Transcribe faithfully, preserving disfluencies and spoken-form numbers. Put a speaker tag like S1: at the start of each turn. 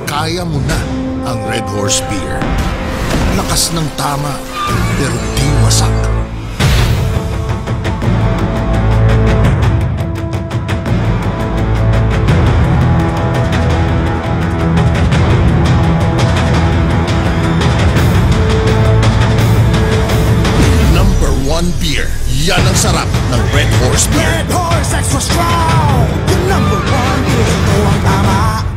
S1: kaya mo na ang Red Horse Beer. Lakas ng tama, pero di wasak. Number one beer. Yan ang sarap ng Red Horse Beer.
S2: Red Horse Extra Strong! Yung number one beer, ito ang tama.